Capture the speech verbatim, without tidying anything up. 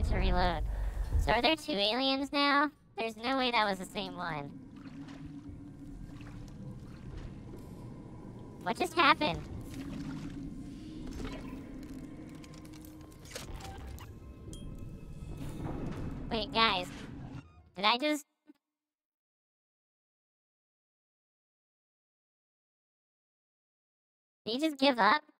need to reload. So are there two aliens now? There's no way that was the same one. What just happened? Wait, guys. Did I just... Did you just give up?